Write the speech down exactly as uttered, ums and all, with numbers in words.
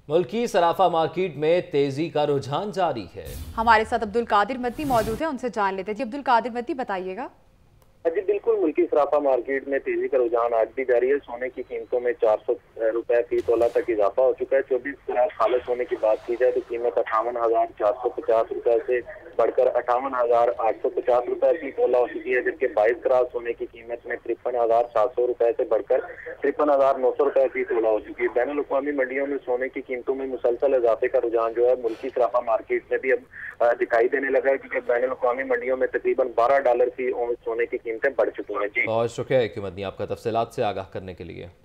मुल्की सराफा मार्केट में तेजी का रुझान जारी है। हमारे साथ अब्दुल कादिर मदनी मौजूद है, उनसे जान लेते हैं। जी अब्दुल कादिर मदनी, बताइएगा। जी बिल्कुल, मुल्की सराफा मार्केट में तेजी का रुझान आज भी जारी है। सोने की कीमतों में चार सौ रुपए फी तोला तक इजाफा हो चुका है। चौबीस कैरेट खालिस सोने की बात की जाए तो कीमत अठावन हजार चार सौ पचास रुपए से बढ़कर अठावन हजार आठ सौ पचास रुपए फी तोला हो चुकी है, जबकि बाईस कैरेट सोने की कीमत में तिरपन हजार सात सौ रुपए से बढ़कर तिरपन हजार नौ सौ रुपए फी तोला हो चुकी है। बैनुल अक़वामी मंडियों में सोने की कीमतों में मुसलसल इजाफे का रुझान जो है मुल्की सराफा मार्केट में भी अब दिखाई देने लगा है, क्योंकि बैनुल अक़वामी मंडियों में तकरीबन बारह डॉलर फी सोने की कीमतें बढ़ चुकी हैं। बहुत शुक्रिया मदनी, आपका तफसीलात से आगाह करने के लिए।